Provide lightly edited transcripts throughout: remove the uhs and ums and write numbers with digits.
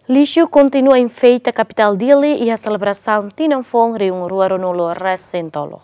Lixo continua em feita capital dele e a celebração Tinanfong reúne Rua Ronolo Recentolo.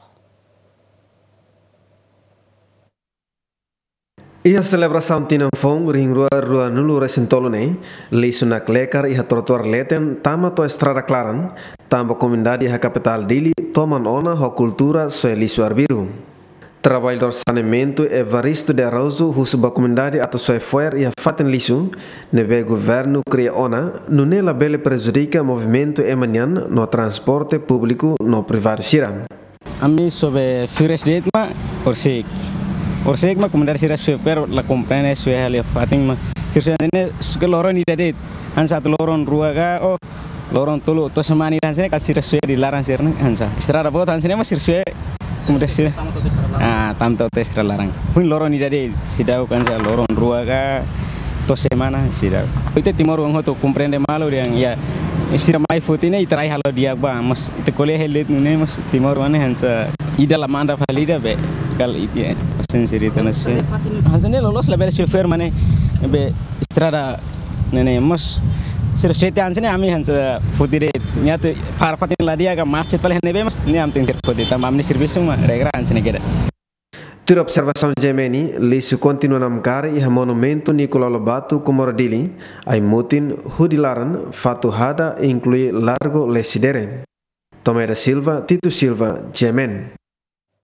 E a celebração Tinanfong ring Rua Nulu Recentolo ne, lixo na klekar e a trotuar leten tama to estrada claran, tamba comunidade a capital dele toman ona a cultura soe lixo arbiru. Trabalho de orçamento Evaristo de Arauzo, husuba comunidade ato soe foer e a faten lixo, neve governo cria ona, nune la bele prejudica movimento emanyan no transporte público no privado Siram. Ami sobre Firesdate ma Orsek ma comunidade Siram super la comprene soe hal fatin ma sirene suke loron ide an satu loron ruaga o loron tulu to semani dan sini kasir soe di laran sirne ansa. Estrada bot dan sini ma sirse kemudian tamto tes larang pun loron ni jadi sidau kan sa loron ruaga to semana sidau itu timor wang hoto comprende malo yang ya sira mai fotine itrai halo dia ba mas itu kole helet ne mas timor wane hansa ida la manda valida be kal itu pasen siri tanas hansa ne lolos la bere chauffeur mane be estrada nene mas sira sete hansane ami hansa fotire nyatu parpatin la dia ga marchet pale nebe mas ni am tinter fotita mamni serviço ma regra hansane geda. Tur observação Gemeni, lixo continua na mkar e a monumento Nicolau Lobato Comorodili, ai mutin hudilaran, fatu hada inclui largo lesidere. Tomé da Silva, Tito Silva, Gemen.